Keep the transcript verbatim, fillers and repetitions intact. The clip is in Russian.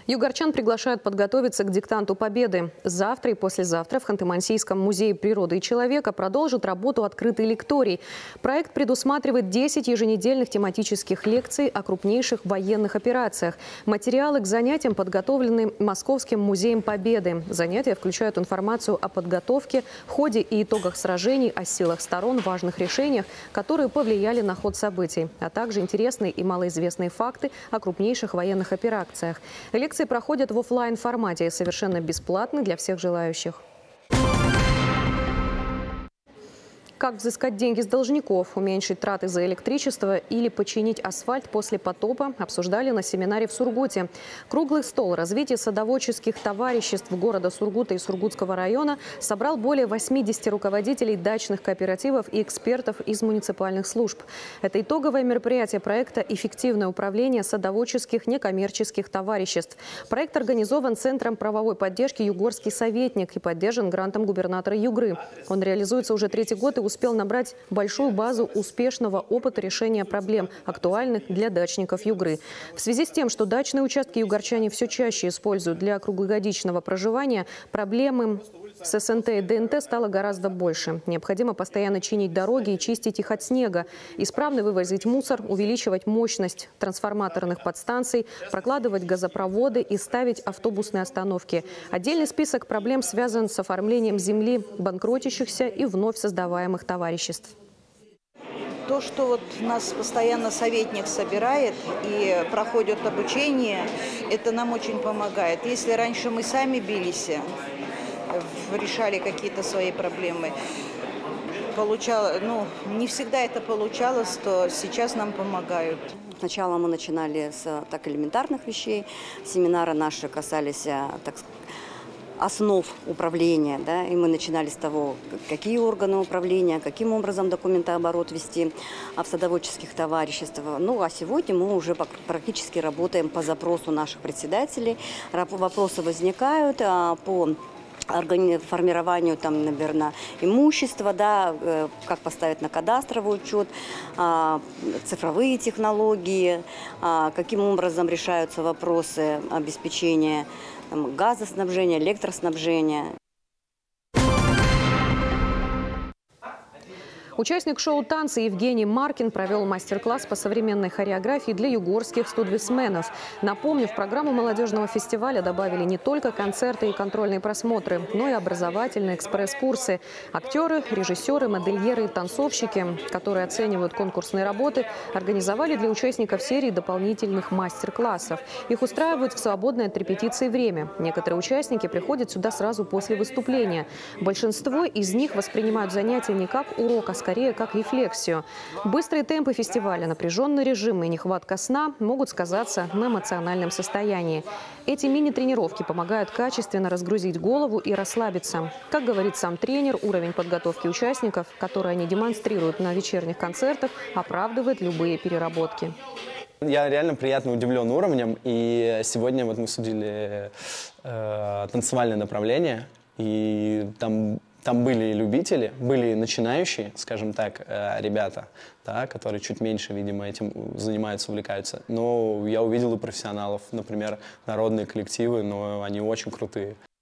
Югорчан приглашают подготовиться к диктанту Победы. Завтра и послезавтра в Ханты-Мансийском музее природы и человека продолжит работу открытый лекторий. Проект предусматривает десять еженедельных тематических лекций о крупнейших военных операциях. Материалы к занятиям подготовлены Московским музеем Победы. Занятия включают информацию о подготовке, ходе и итогах сражений, о силах сторон, важных решениях, которые повлияли на ход событий, а также интересные и малоизвестные факты о крупнейших военных операциях. Лекции проходят в офлайн формате и совершенно бесплатны для всех желающих. Как взыскать деньги с должников, уменьшить траты за электричество или починить асфальт после потопа, обсуждали на семинаре в Сургуте. Круглый стол развития садоводческих товариществ города Сургута и Сургутского района собрал более восьмидесяти руководителей дачных кооперативов и экспертов из муниципальных служб. Это итоговое мероприятие проекта «Эффективное управление садоводческих некоммерческих товариществ». Проект организован Центром правовой поддержки «Югорский советник» и поддержан грантом губернатора Югры. Он реализуется уже третий год и успел набрать большую базу успешного опыта решения проблем, актуальных для дачников Югры. В связи с тем, что дачные участки югорчане все чаще используют для круглогодичного проживания, проблемы с СНТ и ДНТ стало гораздо больше. Необходимо постоянно чинить дороги и чистить их от снега, исправно вывозить мусор, увеличивать мощность трансформаторных подстанций, прокладывать газопроводы и ставить автобусные остановки. Отдельный список проблем связан с оформлением земли банкротящихся и вновь создаваемых товариществ. То, что вот нас постоянно советник собирает и проходит обучение, это нам очень помогает. Если раньше мы сами бились, решали какие-то свои проблемы, получало, ну, не всегда это получалось, то сейчас нам помогают. Сначала мы начинали с так элементарных вещей. Семинары наши касались, так сказать, основ управления, да, и мы начинали с того, какие органы управления, каким образом документооборот вести в садоводческих товариществах. Ну, а сегодня мы уже практически работаем по запросу наших председателей. Вопросы возникают по формированию, там, наверное, имущества, да, как поставить на кадастровый учет, цифровые технологии, каким образом решаются вопросы обеспечения там, газоснабжения, электроснабжения. Участник шоу «Танцы» Евгений Маркин провел мастер-класс по современной хореографии для югорских студвисменов. Напомню, в программу молодежного фестиваля добавили не только концерты и контрольные просмотры, но и образовательные экспресс-курсы. Актеры, режиссеры, модельеры и танцовщики, которые оценивают конкурсные работы, организовали для участников серии дополнительных мастер-классов. Их устраивают в свободное от репетиции время. Некоторые участники приходят сюда сразу после выступления. Большинство из них воспринимают занятия не как урок, а скорее как рефлексию. Быстрые темпы фестиваля, напряженный режим и нехватка сна могут сказаться на эмоциональном состоянии. Эти мини-тренировки помогают качественно разгрузить голову и расслабиться. Как говорит сам тренер, уровень подготовки участников, который они демонстрируют на вечерних концертах, оправдывает любые переработки. Я реально приятно удивлен уровнем. И сегодня вот мы судили э, танцевальное направление. И там... Там были любители, были начинающие, скажем так, ребята, да, которые чуть меньше, видимо, этим занимаются, увлекаются. Но я увидел и профессионалов, например, народные коллективы, но они очень крутые.